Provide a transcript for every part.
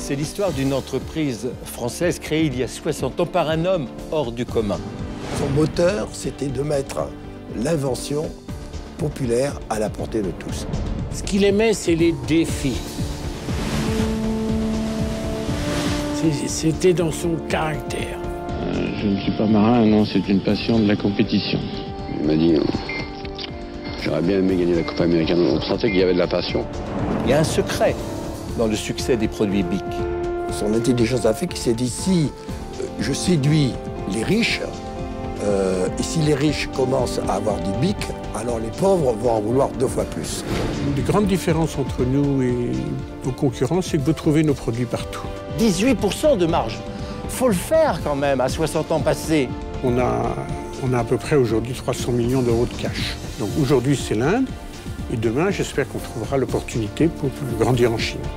C'est l'histoire d'une entreprise française créée il y a 60 ans par un homme hors du commun. Son moteur, c'était de mettre l'invention populaire à la portée de tous. Ce qu'il aimait, c'est les défis. C'était dans son caractère. Je ne suis pas marin, non, c'est une passion de la compétition. Il m'a dit, j'aurais bien aimé gagner la Coupe américaine. On sentait qu'il y avait de la passion. Il y a un secret dans le succès des produits BIC. Son intelligence a fait qu'il s'est dit, si je séduis les riches, et si les riches commencent à avoir du BIC, alors les pauvres vont en vouloir 2 fois plus. Une des grandes différences entre nous et nos concurrents, c'est que vous trouvez nos produits partout. 18% de marge. Faut le faire quand même à 60 ans passés. On a à peu près aujourd'hui 300 millions d'euros de cash. Donc aujourd'hui, c'est l'Inde. Et demain, j'espère qu'on trouvera l'opportunité pour grandir en Chine.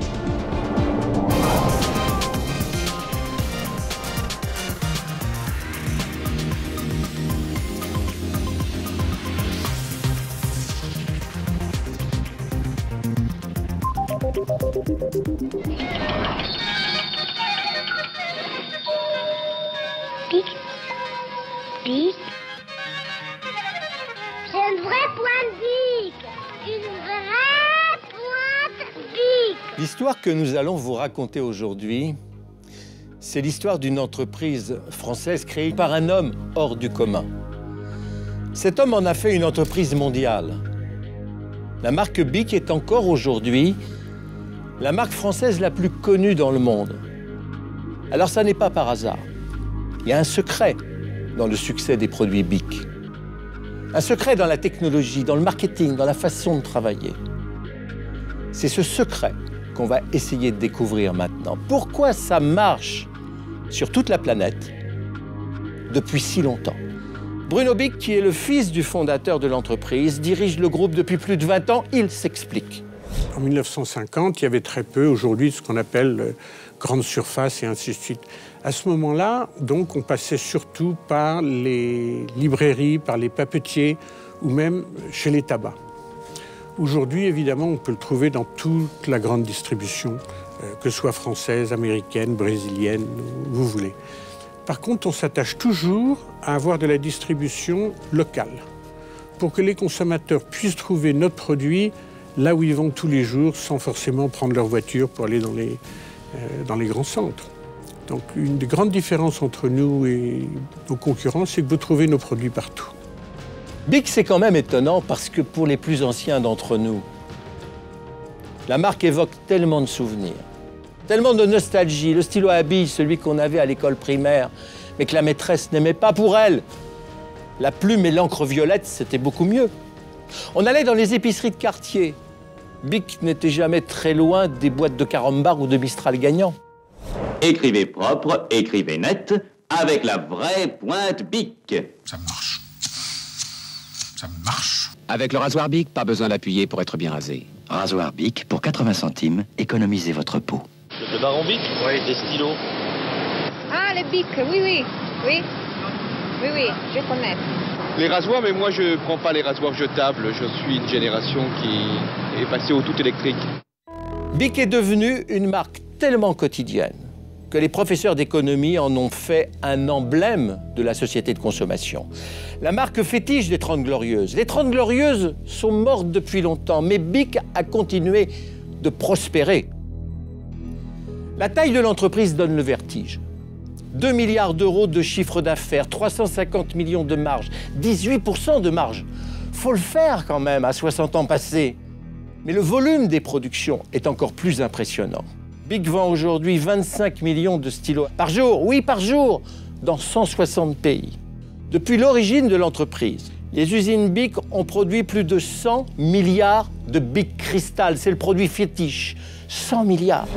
BIC. C'est une vraie pointe BIC. Une vraie pointe BIC. L'histoire que nous allons vous raconter aujourd'hui, c'est l'histoire d'une entreprise française créée par un homme hors du commun. Cet homme en a fait une entreprise mondiale. La marque BIC est encore aujourd'hui la marque française la plus connue dans le monde. Alors ça n'est pas par hasard. Il y a un secret dans le succès des produits BIC. Un secret dans la technologie, dans le marketing, dans la façon de travailler. C'est ce secret qu'on va essayer de découvrir maintenant. Pourquoi ça marche sur toute la planète depuis si longtemps? Bruno BIC, qui est le fils du fondateur de l'entreprise, dirige le groupe depuis plus de 20 ans. Il s'explique. En 1950, il y avait très peu aujourd'hui ce qu'on appelle grande surface et ainsi de suite. À ce moment-là, donc, on passait surtout par les librairies, par les papetiers ou même chez les tabacs. Aujourd'hui, évidemment, on peut le trouver dans toute la grande distribution, que ce soit française, américaine, brésilienne, où vous voulez. Par contre, on s'attache toujours à avoir de la distribution locale pour que les consommateurs puissent trouver notre produit là où ils vont tous les jours sans forcément prendre leur voiture pour aller dans les grands centres. Donc une des grandes différences entre nous et nos concurrents, c'est que vous trouvez nos produits partout. BIC, c'est quand même étonnant parce que pour les plus anciens d'entre nous, la marque évoque tellement de souvenirs, tellement de nostalgie. Le stylo à billes, celui qu'on avait à l'école primaire, mais que la maîtresse n'aimait pas pour elle. La plume et l'encre violette, c'était beaucoup mieux. On allait dans les épiceries de quartier. BIC n'était jamais très loin des boîtes de carambar ou de Mistral gagnant. Écrivez propre, écrivez net, avec la vraie pointe BIC. Ça marche. Ça marche. Avec le rasoir BIC, pas besoin d'appuyer pour être bien rasé. Rasoir BIC, pour 80 centimes, économisez votre peau. Le baron BIC? Oui. Des stylos. Ah, le BIC, oui. Oui, je connais. Les rasoirs, mais moi je prends pas les rasoirs jetables. Je suis une génération qui est passée au tout électrique. BIC est devenue une marque tellement quotidienne que les professeurs d'économie en ont fait un emblème de la société de consommation. La marque fétiche des 30 Glorieuses. Les 30 Glorieuses sont mortes depuis longtemps, mais BIC a continué de prospérer. La taille de l'entreprise donne le vertige. 2 milliards d'euros de chiffre d'affaires, 350 millions de marge, 18% de marge. Faut le faire quand même à 60 ans passés. Mais le volume des productions est encore plus impressionnant. BIC vend aujourd'hui 25 millions de stylos par jour, oui par jour, dans 160 pays. Depuis l'origine de l'entreprise, les usines BIC ont produit plus de 100 milliards de BIC Cristal. C'est le produit fétiche. 100 milliards.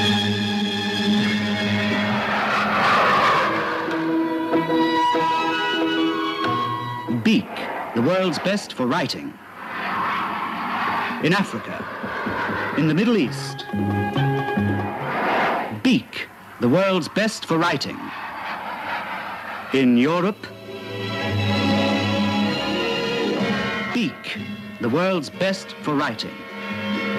BIC, the world's best for writing. In Africa, in the Middle East. BIC, the world's best for writing. In Europe. BIC, the world's best for writing.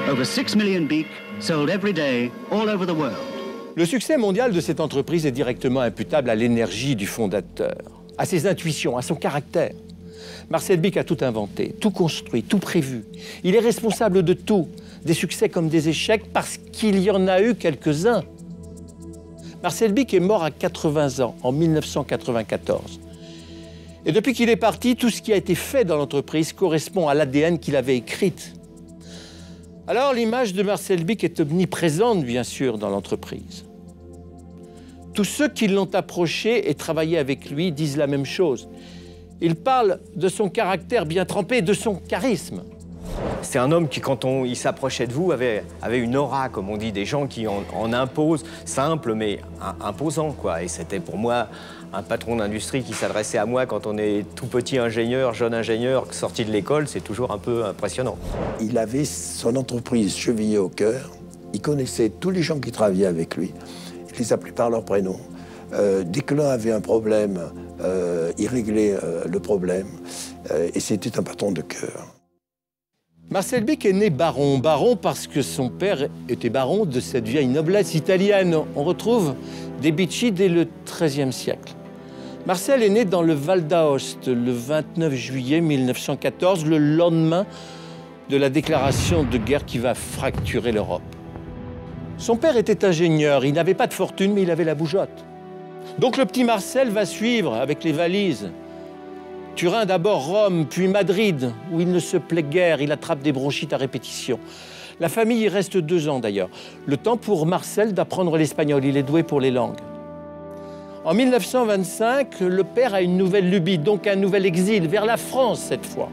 Over 6 million Bic sold every day all over the world. Le succès mondial de cette entreprise est directement imputable à l'énergie du fondateur, à ses intuitions, à son caractère. Marcel Bicq a tout inventé, tout construit, tout prévu. Il est responsable de tout, des succès comme des échecs, parce qu'il y en a eu quelques-uns. Marcel Bicq est mort à 80 ans, en 1994. Et depuis qu'il est parti, tout ce qui a été fait dans l'entreprise correspond à l'ADN qu'il avait écrite. Alors l'image de Marcel Bicq est omniprésente, bien sûr, dans l'entreprise. Tous ceux qui l'ont approché et travaillé avec lui disent la même chose. Ils parlent de son caractère bien trempé, de son charisme. C'est un homme qui, quand il s'approchait de vous, avait une aura, comme on dit, des gens qui en imposent, simple mais imposant, quoi. Et c'était pour moi un patron d'industrie qui s'adressait à moi quand on est tout petit ingénieur, jeune ingénieur, sorti de l'école, c'est toujours un peu impressionnant. Il avait son entreprise chevillée au cœur, il connaissait tous les gens qui travaillaient avec lui, il les appelait par leur prénom. Dès que l'un avait un problème, il réglait le problème, et c'était un patron de cœur. Marcel Bicq est né baron. Baron parce que son père était baron de cette vieille noblesse italienne. On retrouve des Bicci dès le XIIIe siècle. Marcel est né dans le Val d'Aoste le 29 juillet 1914, le lendemain de la déclaration de guerre qui va fracturer l'Europe. Son père était ingénieur, il n'avait pas de fortune, mais il avait la bougeotte. Donc le petit Marcel va suivre avec les valises. Turin d'abord, Rome, puis Madrid, où il ne se plaît guère, il attrape des bronchites à répétition. La famille y reste 2 ans d'ailleurs. Le temps pour Marcel d'apprendre l'espagnol, il est doué pour les langues. En 1925, le père a une nouvelle lubie, donc un nouvel exil, vers la France cette fois.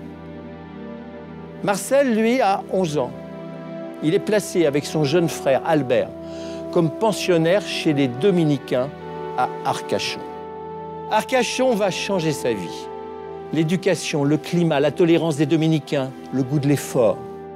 Marcel, lui, a 11 ans. Il est placé avec son jeune frère Albert comme pensionnaire chez les Dominicains à Arcachon. Arcachon va changer sa vie. L'éducation, le climat, la tolérance des Dominicains, le goût de l'effort.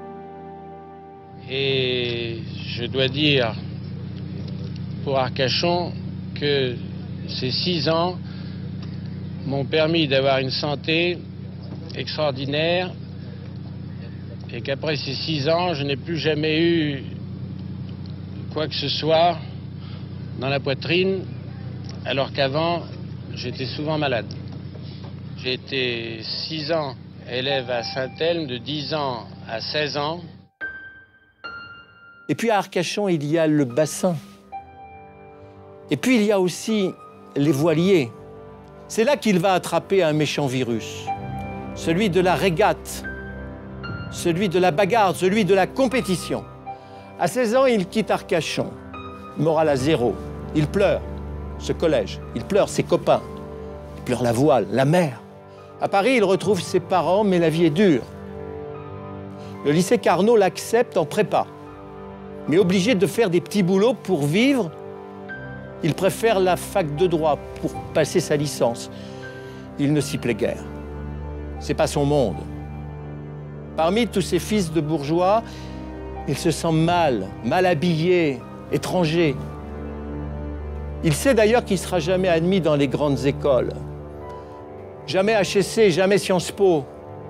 Et je dois dire pour Arcachon que ces 6 ans m'ont permis d'avoir une santé extraordinaire et qu'après ces 6 ans, je n'ai plus jamais eu quoi que ce soit dans la poitrine, alors qu'avant, j'étais souvent malade. J'ai été 6 ans élève à Saint-Elme, de 10 ans à 16 ans. Et puis à Arcachon, il y a le bassin. Et puis il y a aussi les voiliers. C'est là qu'il va attraper un méchant virus. Celui de la régate, celui de la bagarre, celui de la compétition. À 16 ans, il quitte Arcachon. Morale à 0. Il pleure ce collège, il pleure ses copains, il pleure la voile, la mer. À Paris, il retrouve ses parents, mais la vie est dure. Le lycée Carnot l'accepte en prépa. Mais obligé de faire des petits boulots pour vivre, il préfère la fac de droit pour passer sa licence. Il ne s'y plaît guère. C'est pas son monde. Parmi tous ces fils de bourgeois, il se sent mal habillé, étranger. Il sait d'ailleurs qu'il ne sera jamais admis dans les grandes écoles. Jamais HEC, jamais Sciences Po.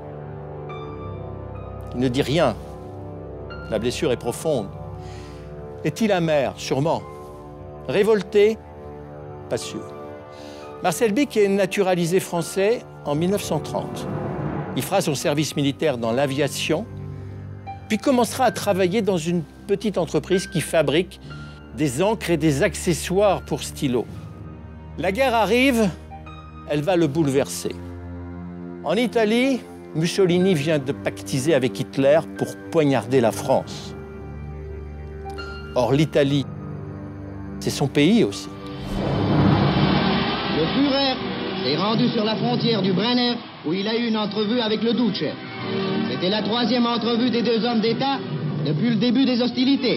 Il ne dit rien. La blessure est profonde. Est-il amer? Sûrement. Révolté? Pas sûr. Marcel Bicq est naturalisé français en 1930. Il fera son service militaire dans l'aviation, puis commencera à travailler dans une petite entreprise qui fabrique des encres et des accessoires pour stylos. La guerre arrive, elle va le bouleverser. En Italie, Mussolini vient de pactiser avec Hitler pour poignarder la France. Or, l'Italie, c'est son pays aussi. Le Führer s'est rendu sur la frontière du Brenner où il a eu une entrevue avec le Duce. C'était la 3e entrevue des 2 hommes d'État depuis le début des hostilités.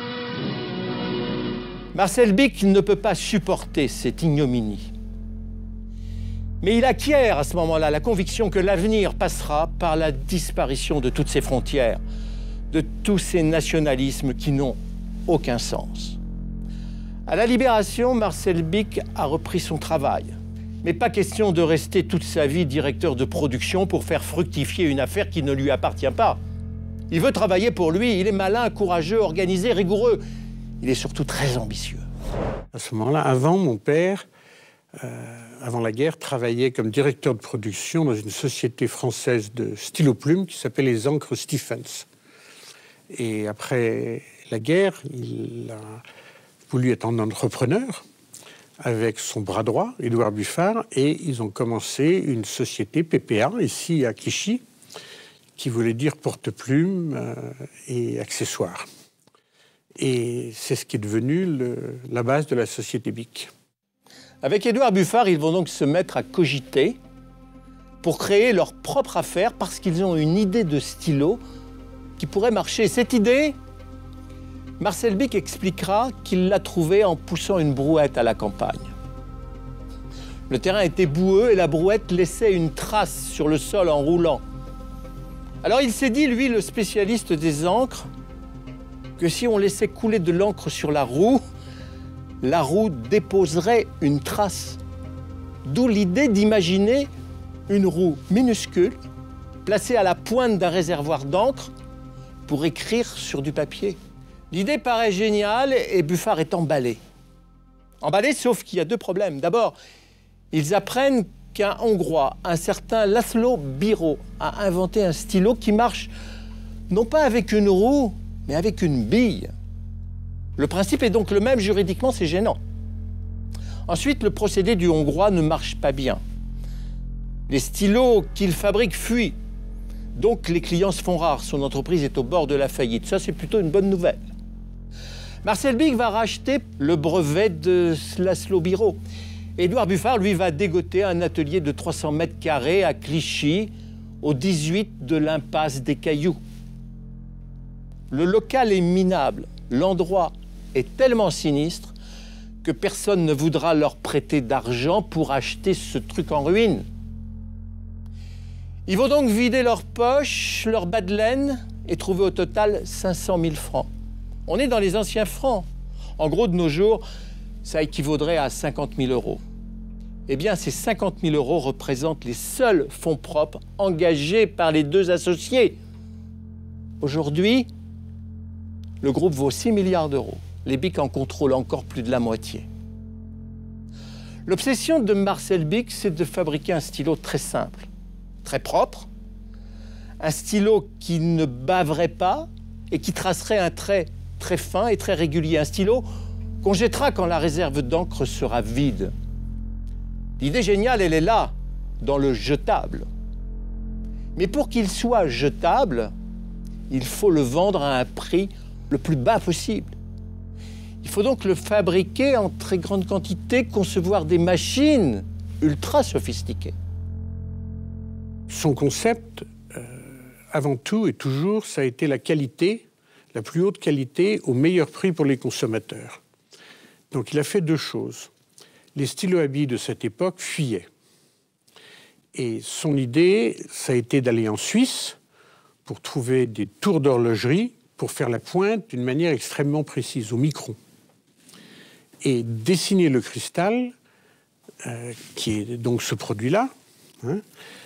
Marcel Bicq ne peut pas supporter cette ignominie. Mais il acquiert à ce moment-là la conviction que l'avenir passera par la disparition de toutes ces frontières, de tous ces nationalismes qui n'ont aucun sens. À la Libération, Marcel Bicq a repris son travail. Mais pas question de rester toute sa vie directeur de production pour faire fructifier une affaire qui ne lui appartient pas. Il veut travailler pour lui, il est malin, courageux, organisé, rigoureux. Il est surtout très ambitieux. À ce moment-là, avant, mon père, avant la guerre, travaillait comme directeur de production dans une société française de stylo-plumes qui s'appelle les Encres Stephens. Et après la guerre, il a voulu être un entrepreneur avec son bras droit, Édouard Buffard, et ils ont commencé une société PPA, ici à Clichy, qui voulait dire porte-plumes et accessoires. Et c'est ce qui est devenu la base de la société BIC. Avec Édouard Buffard, ils vont donc se mettre à cogiter pour créer leur propre affaire parce qu'ils ont une idée de stylo qui pourrait marcher. Cette idée, Marcel BIC expliquera qu'il l'a trouvée en poussant une brouette à la campagne. Le terrain était boueux et la brouette laissait une trace sur le sol en roulant. Alors il s'est dit, lui, le spécialiste des encres, que si on laissait couler de l'encre sur la roue déposerait une trace. D'où l'idée d'imaginer une roue minuscule placée à la pointe d'un réservoir d'encre pour écrire sur du papier. L'idée paraît géniale et Buffard est emballé. Emballé, sauf qu'il y a deux problèmes. D'abord, ils apprennent qu'un Hongrois, un certain László Bíró, a inventé un stylo qui marche non pas avec une roue, mais avec une bille. Le principe est donc le même, juridiquement c'est gênant. Ensuite, le procédé du Hongrois ne marche pas bien. Les stylos qu'il fabrique fuient. Donc les clients se font rares, son entreprise est au bord de la faillite. Ça, c'est plutôt une bonne nouvelle. Marcel BIC va racheter le brevet de László Bíró. Édouard Buffard, lui, va dégoter un atelier de 300 mètres carrés à Clichy, au 18 de l'impasse des Cailloux. Le local est minable, l'endroit est tellement sinistre que personne ne voudra leur prêter d'argent pour acheter ce truc en ruine. Ils vont donc vider leurs poches, leurs bas de laine et trouver au total 500 000 francs. On est dans les anciens francs. En gros, de nos jours, ça équivaudrait à 50 000 euros. Eh bien, ces 50 000 euros représentent les seuls fonds propres engagés par les deux associés. Aujourd'hui, le groupe vaut 6 milliards d'euros. Les BIC en contrôlent encore plus de la moitié. L'obsession de Marcel BIC, c'est de fabriquer un stylo très simple, très propre, un stylo qui ne baverait pas et qui tracerait un trait très fin et très régulier, un stylo qu'on jettera quand la réserve d'encre sera vide. L'idée géniale, elle est là, dans le jetable. Mais pour qu'il soit jetable, il faut le vendre à un prix le plus bas possible. Il faut donc le fabriquer en très grande quantité, concevoir des machines ultra sophistiquées. Son concept, avant tout et toujours, ça a été la qualité, la plus haute qualité au meilleur prix pour les consommateurs. Donc il a fait deux choses. Les stylos à billes de cette époque fuyaient. Et son idée, ça a été d'aller en Suisse pour trouver des tours d'horlogerie pour faire la pointe d'une manière extrêmement précise, au micron. Et dessiner le cristal, qui est donc ce produit-là, hein,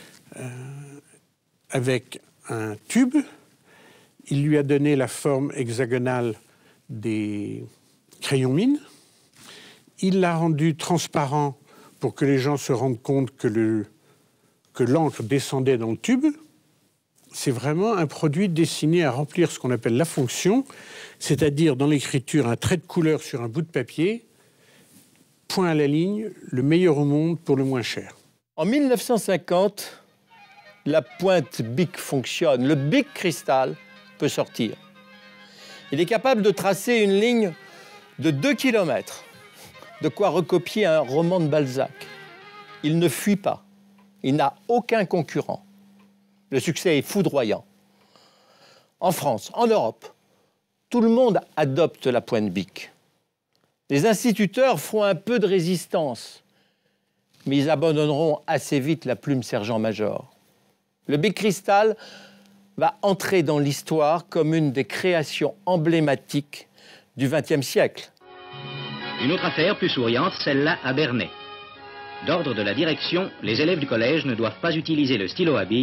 avec un tube. Il lui a donné la forme hexagonale des crayons mine. Il l'a rendu transparent pour que les gens se rendent compte que l'encre descendait dans le tube. C'est vraiment un produit destiné à remplir ce qu'on appelle la fonction, c'est-à-dire dans l'écriture un trait de couleur sur un bout de papier, point à la ligne, le meilleur au monde pour le moins cher. En 1950, la pointe BIC fonctionne. Le BIC cristal peut sortir. Il est capable de tracer une ligne de 2 km. De quoi recopier un roman de Balzac. Il ne fuit pas. Il n'a aucun concurrent. Le succès est foudroyant. En France, en Europe, tout le monde adopte la pointe BIC. Les instituteurs font un peu de résistance, mais ils abandonneront assez vite la plume sergent-major. Le BIC cristal va entrer dans l'histoire comme une des créations emblématiques du XXe siècle. Une autre affaire plus souriante, celle-là à Bernay. D'ordre de la direction, les élèves du collège ne doivent pas utiliser le stylo à billes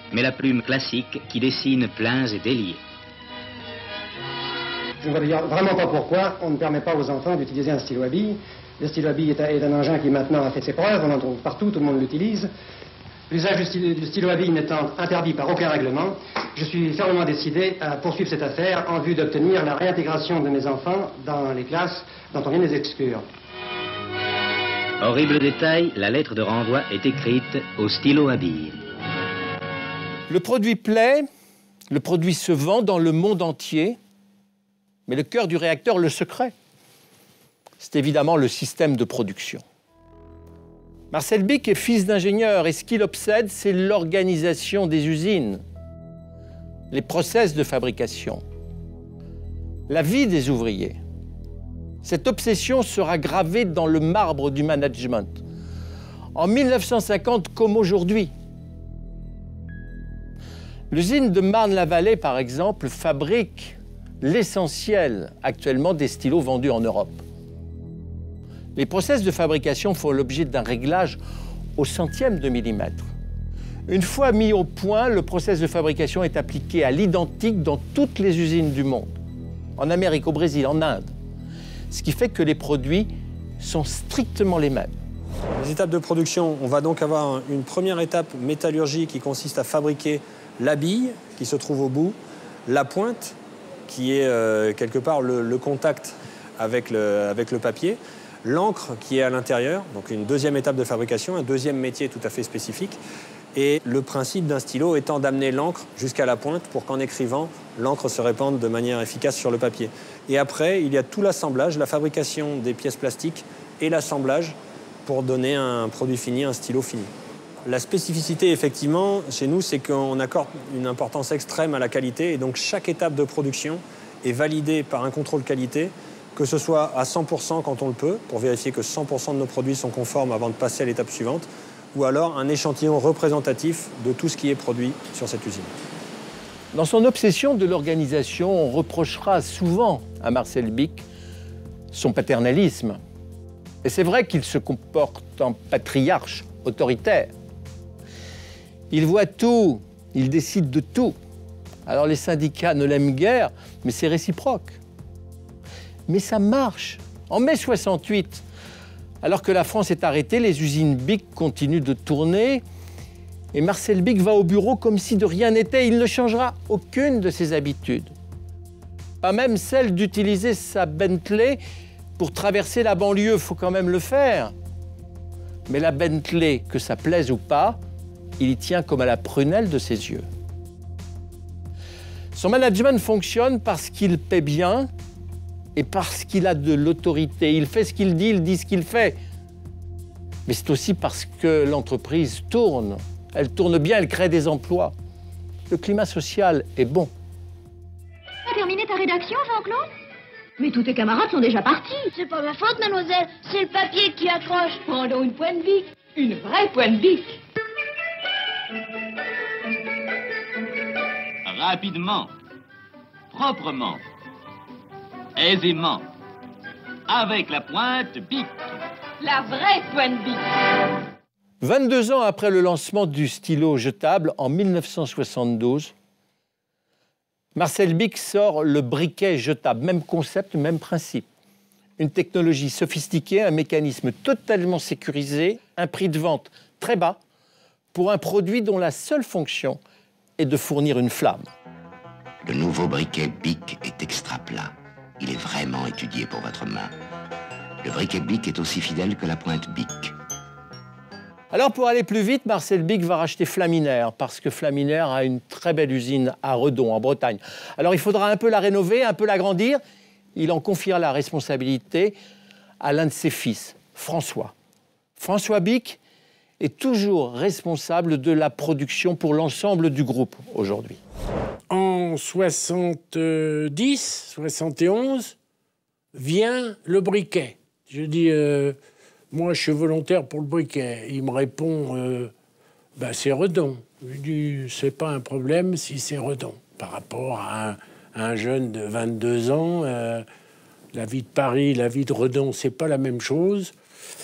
mais la plume classique qui dessine pleins et déliés. Je ne vois d'ailleurs vraiment pas pourquoi on ne permet pas aux enfants d'utiliser un stylo à billes. Le stylo à billes est un engin qui maintenant a fait ses preuves, on en trouve partout, tout le monde l'utilise. L'usage du stylo à billes n'étant interdit par aucun règlement, je suis fermement décidé à poursuivre cette affaire en vue d'obtenir la réintégration de mes enfants dans les classes dont on vient de les exclure. Horrible détail, la lettre de renvoi est écrite au stylo à billes. Le produit plaît, le produit se vend dans le monde entier, mais le cœur du réacteur, le secret, c'est évidemment le système de production. Marcel Bicq est fils d'ingénieur et ce qui l'obsède, c'est l'organisation des usines, les process de fabrication, la vie des ouvriers. Cette obsession sera gravée dans le marbre du management. En 1950 comme aujourd'hui. L'usine de Marne-la-Vallée, par exemple, fabrique l'essentiel actuellement des stylos vendus en Europe. Les process de fabrication font l'objet d'un réglage au centième de millimètre. Une fois mis au point, le process de fabrication est appliqué à l'identique dans toutes les usines du monde. En Amérique, au Brésil, en Inde. Ce qui fait que les produits sont strictement les mêmes. Les étapes de production, on va donc avoir une première étape métallurgie qui consiste à fabriquer la bille qui se trouve au bout, la pointe qui est quelque part le contact avec le papier, l'encre qui est à l'intérieur, donc une deuxième étape de fabrication, un deuxième métier tout à fait spécifique. Et le principe d'un stylo étant d'amener l'encre jusqu'à la pointe pour qu'en écrivant, l'encre se répande de manière efficace sur le papier. Et après, il y a tout l'assemblage, la fabrication des pièces plastiques et l'assemblage pour donner un produit fini, un stylo fini. La spécificité, effectivement, chez nous, c'est qu'on accorde une importance extrême à la qualité. Et donc, chaque étape de production est validée par un contrôle qualité, que ce soit à 100% quand on le peut, pour vérifier que 100% de nos produits sont conformes avant de passer à l'étape suivante, ou alors un échantillon représentatif de tout ce qui est produit sur cette usine. Dans son obsession de l'organisation, on reprochera souvent à Marcel Bicq son paternalisme. Et c'est vrai qu'il se comporte en patriarche autoritaire. Il voit tout, il décide de tout. Alors les syndicats ne l'aiment guère, mais c'est réciproque. Mais ça marche. En mai 68, alors que la France est arrêtée, les usines Bicq continuent de tourner et Marcel Bicq va au bureau comme si de rien n'était. Il ne changera aucune de ses habitudes. Pas même celle d'utiliser sa Bentley pour traverser la banlieue. Il faut quand même le faire. Mais la Bentley, que ça plaise ou pas, il y tient comme à la prunelle de ses yeux. Son management fonctionne parce qu'il paie bien et parce qu'il a de l'autorité. Il fait ce qu'il dit ce qu'il fait. Mais c'est aussi parce que l'entreprise tourne. Elle tourne bien, elle crée des emplois. Le climat social est bon. Tu as terminé ta rédaction, Jean-Claude? Mais tous tes camarades sont déjà partis. C'est pas ma faute, mademoiselle. C'est le papier qui accroche. Prends donc une pointe Bicq. Une vraie pointe Bicq. Rapidement, proprement, aisément, avec la pointe Bicq. La vraie pointe Bicq. 22 ans après le lancement du stylo jetable, en 1972, Marcel Bicq sort le briquet jetable. Même concept, même principe. Une technologie sophistiquée, un mécanisme totalement sécurisé, un prix de vente très bas pour un produit dont la seule fonction est de fournir une flamme. Le nouveau briquet Bicq est extra plat. Il est vraiment étudié pour votre main. Le briquet Bicq est aussi fidèle que la pointe Bicq. Alors pour aller plus vite, Marcel Bicq va racheter Flaminaire parce que Flaminaire a une très belle usine à Redon, en Bretagne. Alors il faudra un peu la rénover, un peu l'agrandir. Il en confiera la responsabilité à l'un de ses fils, François. François Bicq est toujours responsable de la production pour l'ensemble du groupe aujourd'hui. En 70, 71, vient le briquet. Je dis, moi je suis volontaire pour le briquet. Il me répond, c'est Redon. Je lui dis, c'est pas un problème si c'est Redon. Par rapport à un jeune de 22 ans, la vie de Paris, la vie de Redon, c'est pas la même chose.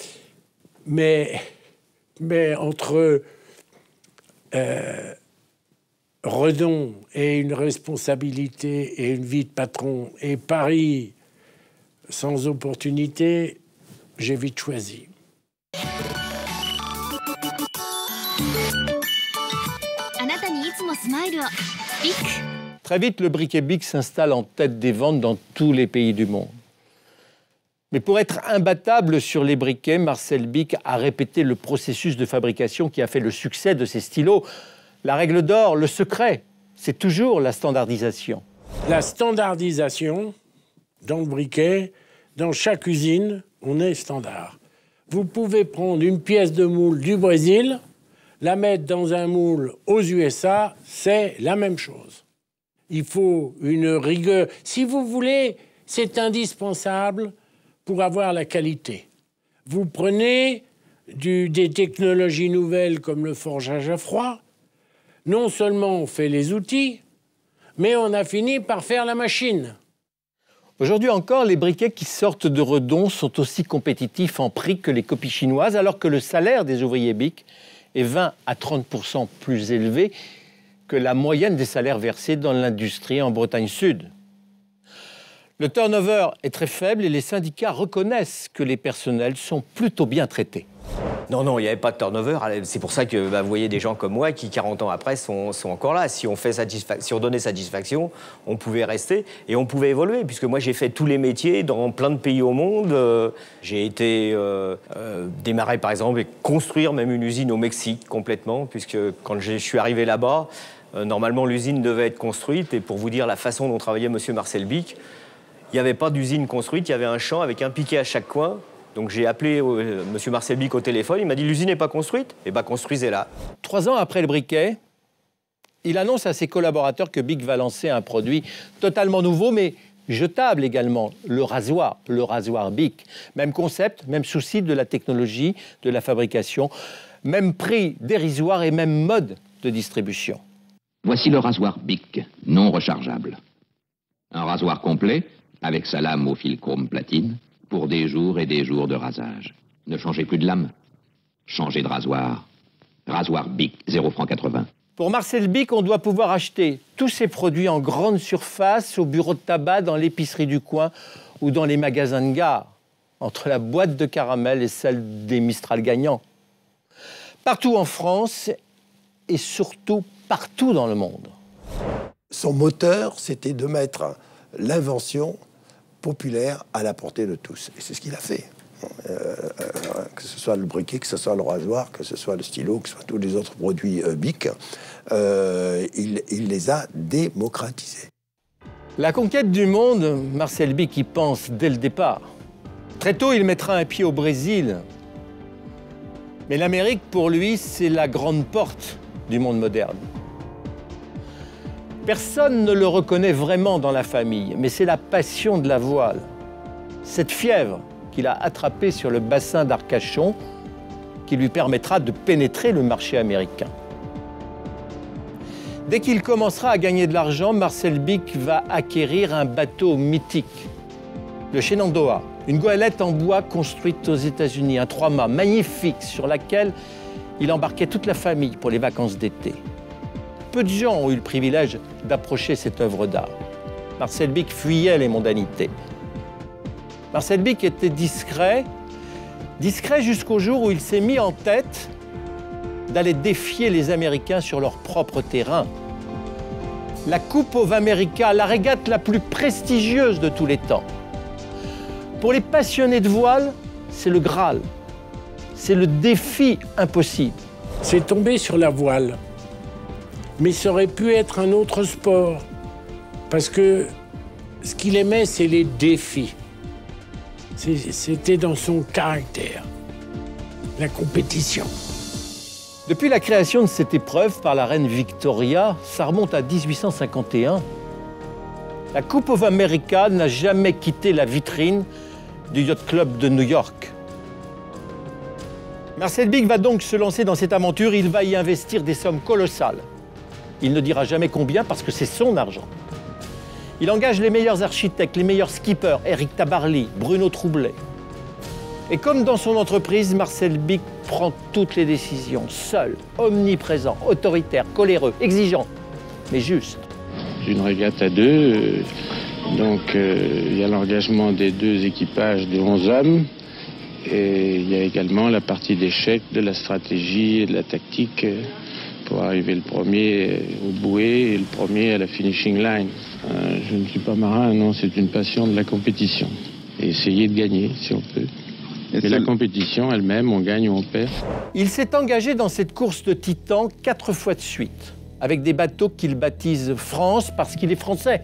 Mais entre Redon et une responsabilité et une vie de patron, et Paris sans opportunité, j'ai vite choisi. Très vite, le briquet BIC s'installe en tête des ventes dans tous les pays du monde. Mais pour être imbattable sur les briquets, Marcel BIC a répété le processus de fabrication qui a fait le succès de ses stylos. La règle d'or, le secret, c'est toujours la standardisation. La standardisation, dans le briquet, dans chaque usine, on est standard. Vous pouvez prendre une pièce de moule du Brésil, la mettre dans un moule aux USA, c'est la même chose. Il faut une rigueur. Si vous voulez, c'est indispensable pour avoir la qualité. Vous prenez des technologies nouvelles comme le forgeage à froid. Non seulement on fait les outils, mais on a fini par faire la machine. Aujourd'hui encore, les briquets qui sortent de Redon sont aussi compétitifs en prix que les copies chinoises, alors que le salaire des ouvriers BIC est 20 à 30% plus élevé que la moyenne des salaires versés dans l'industrie en Bretagne Sud. Le turnover est très faible et les syndicats reconnaissent que les personnels sont plutôt bien traités. Non, non, il n'y avait pas de turnover. C'est pour ça que vous voyez des gens comme moi qui, 40 ans après, sont encore là. Si on donnait satisfaction, on pouvait rester et on pouvait évoluer. Puisque moi, j'ai fait tous les métiers dans plein de pays au monde. J'ai été démarrer, par exemple, et construire même une usine au Mexique complètement. Puisque quand je suis arrivé là-bas, normalement, l'usine devait être construite. Et pour vous dire la façon dont travaillait M. Marcel BIC, il n'y avait pas d'usine construite, il y avait un champ avec un piquet à chaque coin. Donc j'ai appelé M. Marcel BIC au téléphone, il m'a dit « l'usine n'est pas construite ?» Eh bien, construisez-la. 3 ans après le briquet, il annonce à ses collaborateurs que BIC va lancer un produit totalement nouveau, mais jetable également, le rasoir BIC. Même concept, même souci de la technologie, de la fabrication, même prix dérisoire et même mode de distribution. Voici le rasoir BIC, non rechargeable. Un rasoir complet, avec sa lame au fil chrome platine, pour des jours et des jours de rasage. Ne changez plus de lame, changez de rasoir. Rasoir BIC, 0 francs 80. Pour Marcel BIC, on doit pouvoir acheter tous ses produits en grande surface, au bureau de tabac, dans l'épicerie du coin ou dans les magasins de gare, entre la boîte de caramel et celle des Mistral gagnants. Partout en France et surtout partout dans le monde. Son moteur, c'était de mettre l'invention populaire à la portée de tous. Et c'est ce qu'il a fait. Que ce soit le briquet, que ce soit le rasoir, que ce soit le stylo, que ce soit tous les autres produits BIC, il les a démocratisés. La conquête du monde, Marcel BIC y pense dès le départ. Très tôt, il mettra un pied au Brésil. Mais l'Amérique, pour lui, c'est la grande porte du monde moderne. Personne ne le reconnaît vraiment dans la famille, mais c'est la passion de la voile. Cette fièvre qu'il a attrapée sur le bassin d'Arcachon qui lui permettra de pénétrer le marché américain. Dès qu'il commencera à gagner de l'argent, Marcel BIC va acquérir un bateau mythique, le Shenandoah, une goélette en bois construite aux États-Unis, un 3-mâts magnifique sur laquelle il embarquait toute la famille pour les vacances d'été. Peu de gens ont eu le privilège d'approcher cette œuvre d'art. Marcel BIC fuyait les mondanités. Marcel BIC était discret jusqu'au jour où il s'est mis en tête d'aller défier les Américains sur leur propre terrain. La Coupe of America, la régate la plus prestigieuse de tous les temps. Pour les passionnés de voile, c'est le Graal. C'est le défi impossible. C'est tombé sur la voile. Mais ça aurait pu être un autre sport. Parce que ce qu'il aimait, c'est les défis. C'était dans son caractère, la compétition. Depuis la création de cette épreuve par la reine Victoria, ça remonte à 1851, la Coupe of America n'a jamais quitté la vitrine du Yacht Club de New York. Marcel BIC va donc se lancer dans cette aventure, il va y investir des sommes colossales. Il ne dira jamais combien parce que c'est son argent. Il engage les meilleurs architectes, les meilleurs skippers, Éric Tabarly, Bruno Troublet. Et comme dans son entreprise, Marcel BIC prend toutes les décisions, seul, omniprésent, autoritaire, coléreux, exigeant. mais juste. C'est une régate à deux, donc il y a l'engagement des deux équipages de 11 hommes, et il y a également la partie d'échec, de la stratégie et de la tactique pour arriver le premier au bouée et le premier à la finishing line. Je ne suis pas marin, non, c'est une passion de la compétition. Et essayer de gagner, si on peut. Mais la compétition elle-même, on gagne ou on perd. Il s'est engagé dans cette course de titan 4 fois de suite, avec des bateaux qu'il baptise France parce qu'il est français.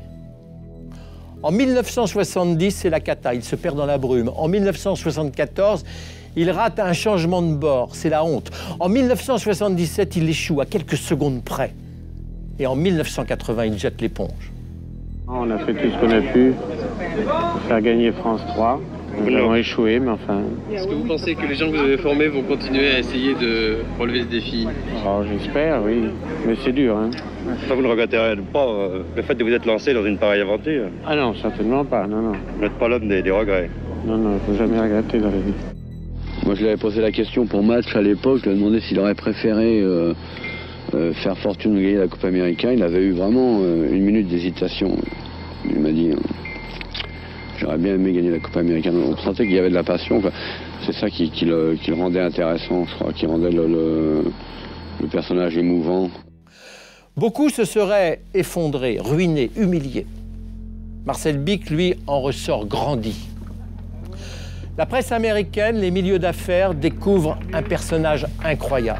En 1970, c'est la cata, il se perd dans la brume. En 1974, il rate un changement de bord, c'est la honte. En 1977, il échoue à quelques secondes près. Et en 1980, il jette l'éponge. On a fait tout ce qu'on a pu pour faire gagner France 3. Nous avons échoué, mais enfin... Est-ce que vous pensez que les gens que vous avez formés vont continuer à essayer de relever ce défi? Oh, j'espère, oui. Mais c'est dur, hein. Vous ne regretterez pas le fait de vous être lancé dans une pareille aventure? Ah non, certainement pas, non, non. Vous n'êtes pas l'homme des regrets? Non, non, il ne faut jamais regretter dans la vie. Moi, je lui avais posé la question pour match à l'époque. Je lui ai demandé s'il aurait préféré faire fortune ou gagner la Coupe américaine. Il avait eu vraiment une minute d'hésitation. Il m'a dit... J'aurais bien aimé gagner la Coupe américaine. On sentait qu'il y avait de la passion. C'est ça qui le rendait intéressant, je crois, qui rendait le personnage émouvant. Beaucoup se seraient effondrés, ruinés, humiliés. Marcel Bicq, lui, en ressort grandi. La presse américaine, les milieux d'affaires découvrent un personnage incroyable.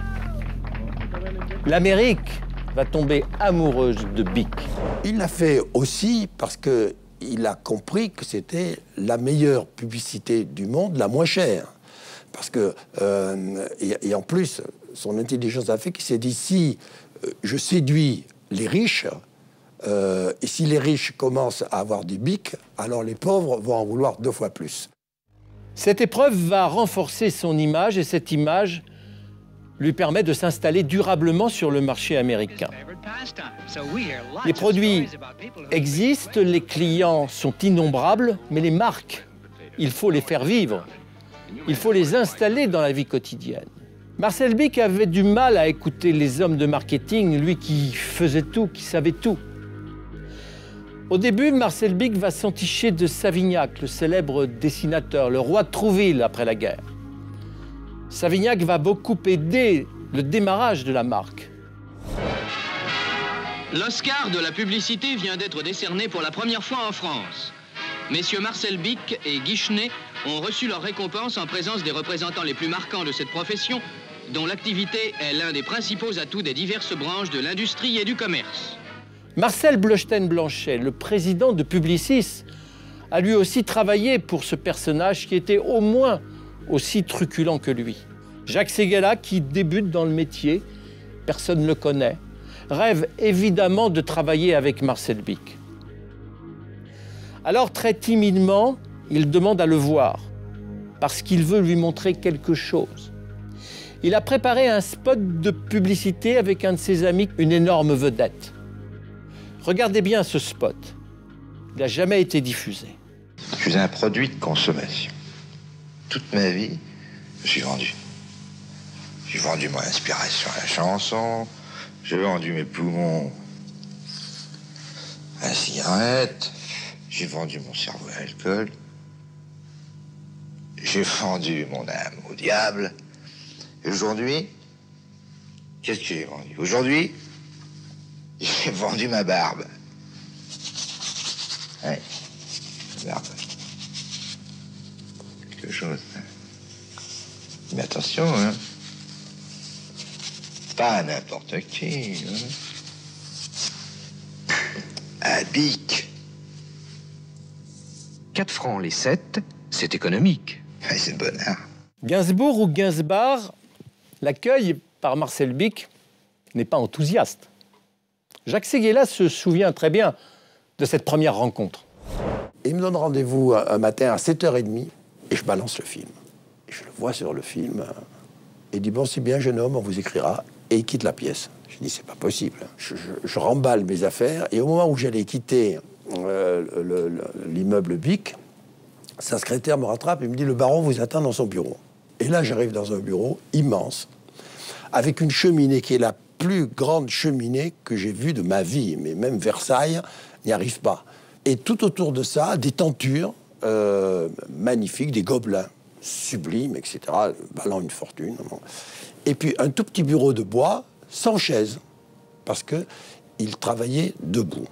L'Amérique va tomber amoureuse de Bicq. Il l'a fait aussi parce que il a compris que c'était la meilleure publicité du monde, la moins chère. Parce que, et en plus, son intelligence a fait qu'il s'est dit, si je séduis les riches, et si les riches commencent à avoir du Bicq, alors les pauvres vont en vouloir 2 fois plus. Cette épreuve va renforcer son image, et cette image lui permet de s'installer durablement sur le marché américain. Les produits existent, les clients sont innombrables, mais les marques, il faut les faire vivre. Il faut les installer dans la vie quotidienne. Marcel Bicq avait du mal à écouter les hommes de marketing, lui qui faisait tout, qui savait tout. Au début, Marcel Bicq va s'enticher de Savignac, le célèbre dessinateur, le roi de Trouville après la guerre. Savignac va beaucoup aider le démarrage de la marque. L'Oscar de la publicité vient d'être décerné pour la première fois en France. Messieurs Marcel Bicq et Guy Chenet ont reçu leur récompense en présence des représentants les plus marquants de cette profession, dont l'activité est l'un des principaux atouts des diverses branches de l'industrie et du commerce. Marcel Bleustein-Blanchet, le président de Publicis, a lui aussi travaillé pour ce personnage qui était au moins aussi truculent que lui. Jacques Séguéla, qui débute dans le métier, personne ne le connaît, rêve évidemment de travailler avec Marcel Bicq. Alors, très timidement, il demande à le voir, parce qu'il veut lui montrer quelque chose. Il a préparé un spot de publicité avec un de ses amis, une énorme vedette. Regardez bien ce spot. Il n'a jamais été diffusé. Je suis un produit de consommation. Toute ma vie, je suis vendu. J'ai vendu mon inspiration à la chanson, j'ai vendu mes poumons à la cigarette, j'ai vendu mon cerveau à l'alcool, j'ai vendu mon âme au diable. Et aujourd'hui, qu'est-ce que j'ai vendu? Aujourd'hui, j'ai vendu ma barbe. Ouais, ma barbe. Quelque chose. Mais attention, hein. Pas n'importe qui, hein. À Bicq. 4 francs les 7, c'est économique. Ouais, c'est bonheur. Gainsbourg ou Gainsbar, l'accueil par Marcel Bicq n'est pas enthousiaste. Jacques Séguéla se souvient très bien de cette première rencontre. Il me donne rendez-vous un matin à 7h30 et je balance le film. Et je le vois sur le film. Il dit, bon, c'est bien, jeune homme, on vous écrira. Et il quitte la pièce. Je dis, c'est pas possible. Je remballe mes affaires. Et au moment où j'allais quitter l'immeuble Bicq, sa secrétaire me rattrape et me dit, le baron vous attend dans son bureau. Et là, j'arrive dans un bureau immense, avec une cheminée qui est la plus grande cheminée que j'ai vue de ma vie. Mais même Versailles n'y arrive pas. Et tout autour de ça, des tentures magnifiques, des gobelins sublimes, etc., valant une fortune. Et puis un tout petit bureau de bois, sans chaise, parce qu'il travaillait debout.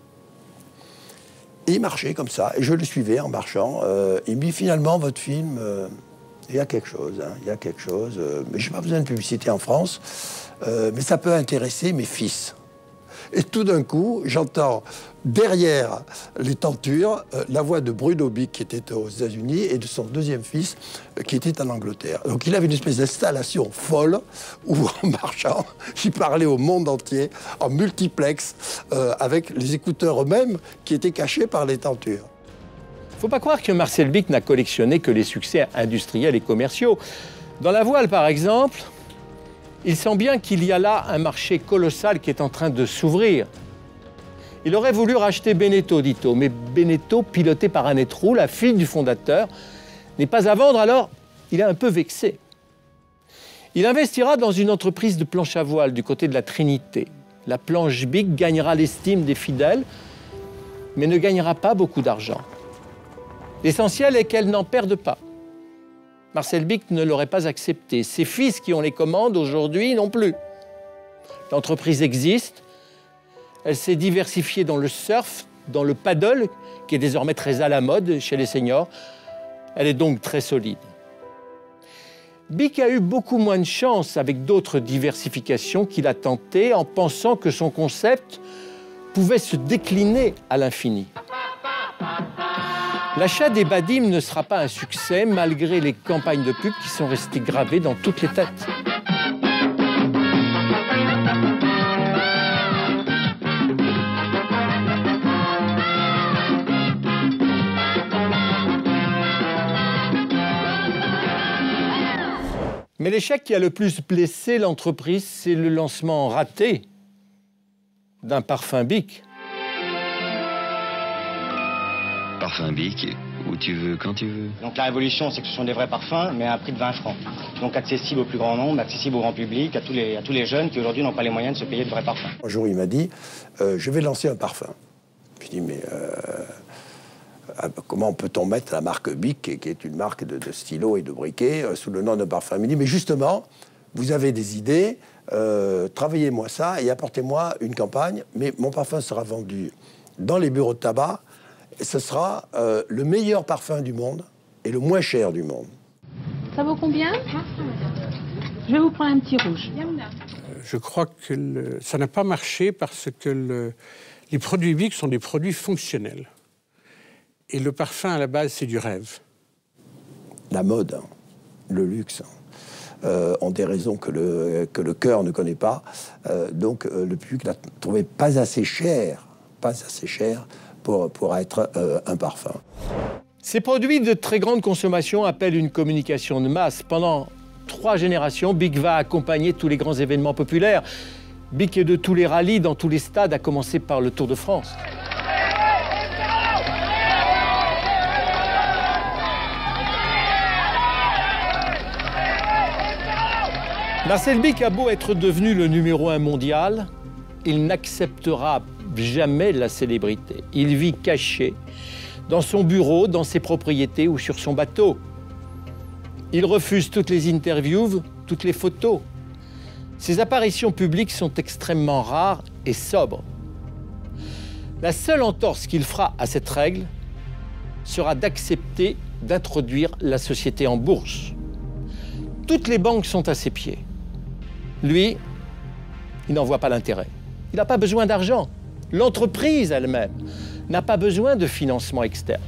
Et il marchait comme ça, et je le suivais en marchant. Il me dit, finalement, votre film, il y a quelque chose, hein, il y a quelque chose. Mais je n'ai pas besoin de publicité en France, mais ça peut intéresser mes fils. Et tout d'un coup, j'entends derrière les tentures la voix de Bruno Bick, qui était aux États-Unis, et de son deuxième fils, qui était en Angleterre. Donc il avait une espèce d'installation folle, où en marchant, il parlait au monde entier, en multiplex, avec les écouteurs eux-mêmes, qui étaient cachés par les tentures. Il ne faut pas croire que Marcel Bick n'a collectionné que les succès industriels et commerciaux. Dans la voile, par exemple, il sent bien qu'il y a là un marché colossal qui est en train de s'ouvrir. Il aurait voulu racheter Beneteau, dit-on, mais Beneteau, piloté par Annette Roux, la fille du fondateur, n'est pas à vendre, alors il est un peu vexé. Il investira dans une entreprise de planche à voile du côté de la Trinité. La planche Bick gagnera l'estime des fidèles, mais ne gagnera pas beaucoup d'argent. L'essentiel est qu'elle n'en perde pas. Marcel Bick ne l'aurait pas accepté. Ses fils qui ont les commandes aujourd'hui non plus. L'entreprise existe. Elle s'est diversifiée dans le surf, dans le paddle, qui est désormais très à la mode chez les seniors. Elle est donc très solide. Bick a eu beaucoup moins de chance avec d'autres diversifications qu'il a tentées en pensant que son concept pouvait se décliner à l'infini. L'achat des Badim ne sera pas un succès malgré les campagnes de pub qui sont restées gravées dans toutes les têtes. Mais l'échec qui a le plus blessé l'entreprise, c'est le lancement raté d'un parfum Bick. Parfum Bick, où tu veux, quand tu veux. Donc la révolution, c'est que ce sont des vrais parfums, mais à un prix de 20 francs. Donc accessible au plus grand nombre, accessible au grand public, à tous les jeunes qui aujourd'hui n'ont pas les moyens de se payer de vrais parfums. Un jour, il m'a dit, je vais lancer un parfum. Je dis, mais comment peut-on mettre la marque Bick, qui est une marque de stylo et de briquet, sous le nom de parfum? Il me dit, mais justement, vous avez des idées, travaillez-moi ça et apportez-moi une campagne, mais mon parfum sera vendu dans les bureaux de tabac, et ce sera le meilleur parfum du monde et le moins cher du monde. Ça vaut combien? Je vais vous prendre un petit rouge. Je crois que ça n'a pas marché parce que les produits Bick sont des produits fonctionnels. Et le parfum, à la base, c'est du rêve. La mode, le luxe, ont des raisons que le cœur ne connaît pas. Donc le public ne la trouvait pas assez cher pour être un parfum. Ces produits de très grande consommation appellent une communication de masse. Pendant 3 générations, Bick va accompagner tous les grands événements populaires. Bick est de tous les rallyes, dans tous les stades, à commencer par le Tour de France. Marcel Bick a beau être devenu le numéro 1 mondial, il n'acceptera jamais la célébrité. Il vit caché dans son bureau, dans ses propriétés ou sur son bateau. Il refuse toutes les interviews, toutes les photos. Ses apparitions publiques sont extrêmement rares et sobres. La seule entorse qu'il fera à cette règle sera d'accepter d'introduire la société en bourse. Toutes les banques sont à ses pieds. Lui, il n'en voit pas l'intérêt. Il n'a pas besoin d'argent. L'entreprise elle-même n'a pas besoin de financement externe.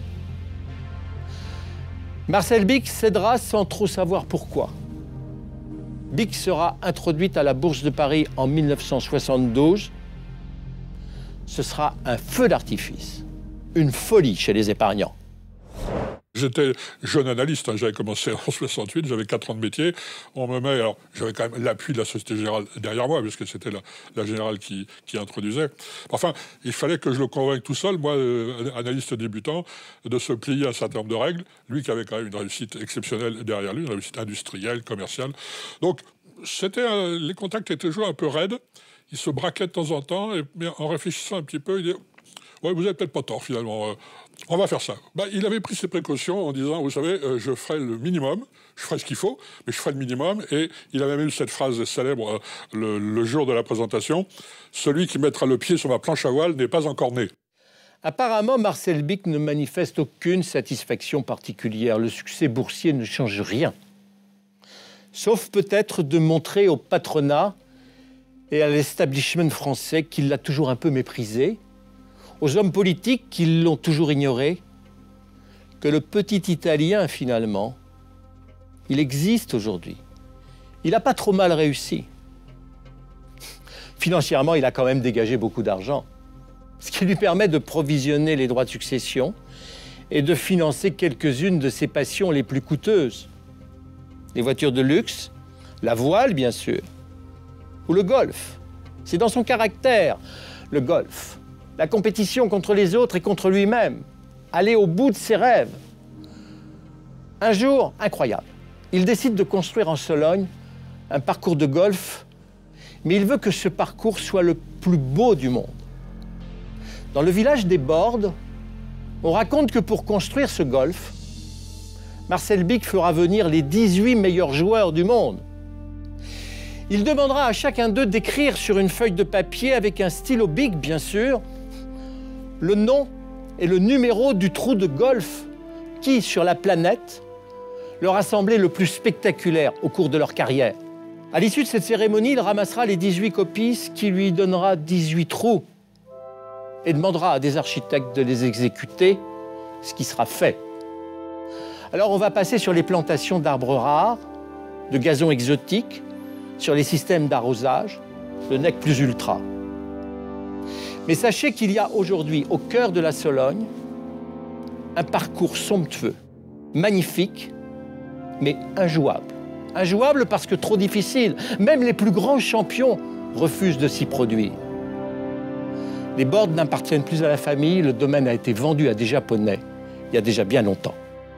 Marcel Bick cédera sans trop savoir pourquoi. Bick sera introduite à la Bourse de Paris en 1972. Ce sera un feu d'artifice, une folie chez les épargnants. J'étais jeune analyste, hein, j'avais commencé en 68, j'avais 4 ans de métier. On me met, alors j'avais quand même l'appui de la Société Générale derrière moi, parce que c'était la Générale qui introduisait. Enfin, il fallait que je le convainque tout seul, moi, analyste débutant, de se plier à un certain nombre de règles. Lui qui avait quand même une réussite exceptionnelle derrière lui, une réussite industrielle, commerciale. Donc, Les contacts étaient toujours un peu raides. Il se braquait de temps en temps, mais en réfléchissant un petit peu, il dit « Ouais, vous n'avez peut-être pas tort, finalement. On va faire ça. » Il avait pris ses précautions en disant « Vous savez, je ferai le minimum, je ferai ce qu'il faut, mais je ferai le minimum. » Et il avait même eu cette phrase célèbre le jour de la présentation « Celui qui mettra le pied sur ma planche à voile n'est pas encore né. » Apparemment, Marcel Bicq ne manifeste aucune satisfaction particulière. Le succès boursier ne change rien. Sauf peut-être de montrer au patronat et à l'establishment français qu'il l'a toujours un peu méprisé, aux hommes politiques qui l'ont toujours ignoré, que le petit Italien, finalement, il existe aujourd'hui. Il n'a pas trop mal réussi. Financièrement, il a quand même dégagé beaucoup d'argent, ce qui lui permet de provisionner les droits de succession et de financer quelques-unes de ses passions les plus coûteuses. Les voitures de luxe, la voile, bien sûr, ou le golf. C'est dans son caractère, le golf. La compétition contre les autres et contre lui-même. Aller au bout de ses rêves. Un jour, incroyable, il décide de construire en Sologne un parcours de golf, mais il veut que ce parcours soit le plus beau du monde. Dans le village des Bordes, on raconte que pour construire ce golf, Marcel Bicq fera venir les 18 meilleurs joueurs du monde. Il demandera à chacun d'eux d'écrire sur une feuille de papier avec un stylo Bic, bien sûr, le nom et le numéro du trou de golf qui, sur la planète, leur a semblé le plus spectaculaire au cours de leur carrière. À l'issue de cette cérémonie, il ramassera les 18 copies, ce qui lui donnera 18 trous et demandera à des architectes de les exécuter, ce qui sera fait. Alors on va passer sur les plantations d'arbres rares, de gazons exotiques, sur les systèmes d'arrosage, le nec plus ultra. Mais sachez qu'il y a aujourd'hui, au cœur de la Sologne, un parcours somptueux, magnifique, mais injouable. Injouable parce que trop difficile. Même les plus grands champions refusent de s'y produire. Les Bordes n'appartiennent plus à la famille, le domaine a été vendu à des Japonais il y a déjà bien longtemps.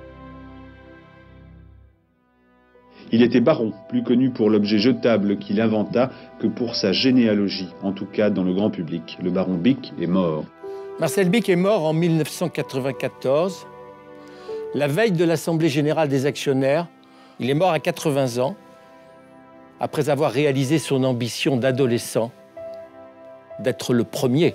Il était baron, plus connu pour l'objet jetable qu'il inventa que pour sa généalogie, en tout cas dans le grand public. Le baron Bicq est mort. Marcel Bicq est mort en 1994, la veille de l'Assemblée générale des actionnaires. Il est mort à 80 ans, après avoir réalisé son ambition d'adolescent, d'être le premier.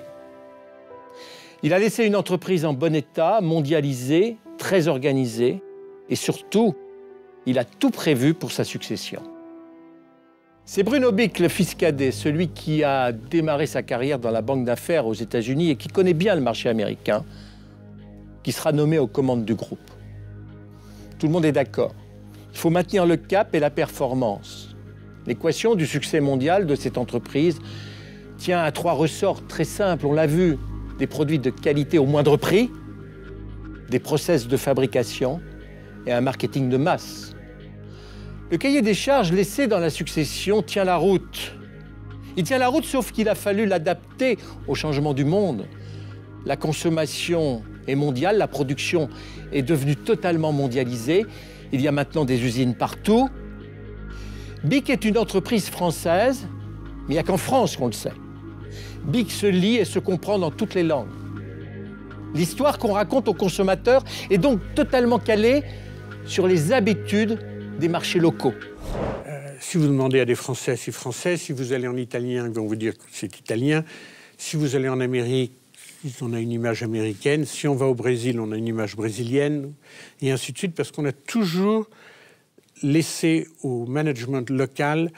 Il a laissé une entreprise en bon état, mondialisée, très organisée, et surtout, il a tout prévu pour sa succession. C'est Bruno Bicq, le fils cadet, celui qui a démarré sa carrière dans la banque d'affaires aux États-Unis et qui connaît bien le marché américain, qui sera nommé aux commandes du groupe. Tout le monde est d'accord. Il faut maintenir le cap et la performance. L'équation du succès mondial de cette entreprise tient à 3 ressorts très simples, on l'a vu. Des produits de qualité au moindre prix, des process de fabrication et un marketing de masse. Le cahier des charges laissé dans la succession tient la route. Il tient la route, sauf qu'il a fallu l'adapter au changement du monde. La consommation est mondiale, la production est devenue totalement mondialisée. Il y a maintenant des usines partout. Bicq est une entreprise française, mais il n'y a qu'en France qu'on le sait. Bicq se lit et se comprend dans toutes les langues. L'histoire qu'on raconte aux consommateurs est donc totalement calée sur les habitudes des marchés locaux. Si vous demandez à des Français, c'est français. Si vous allez en italien, ils vont vous dire que c'est italien. Si vous allez en Amérique, on a une image américaine. Si on va au Brésil, on a une image brésilienne. Et ainsi de suite, parce qu'on a toujours laissé au management local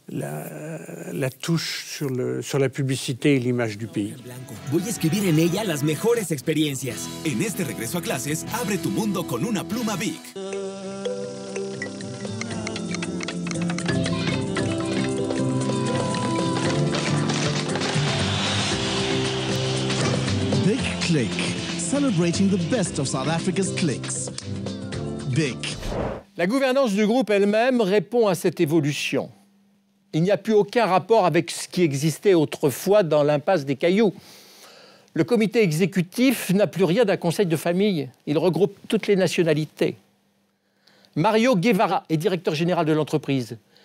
la touche sur la publicité y l'image du pays. Voy a escribir en ella las mejores experiencias. En este regreso a clases, abre tu mundo con una pluma Bic. Big Click, celebrating the best of South Africa's clicks. Bicq. La gouvernance du groupe elle-même répond à cette évolution. Il n'y a plus aucun rapport avec ce qui existait autrefois dans l'impasse des Cailloux. Le comité exécutif n'a plus rien d'un conseil de famille. Il regroupe toutes les nationalités. Mario Guevara est directeur général de l'entreprise.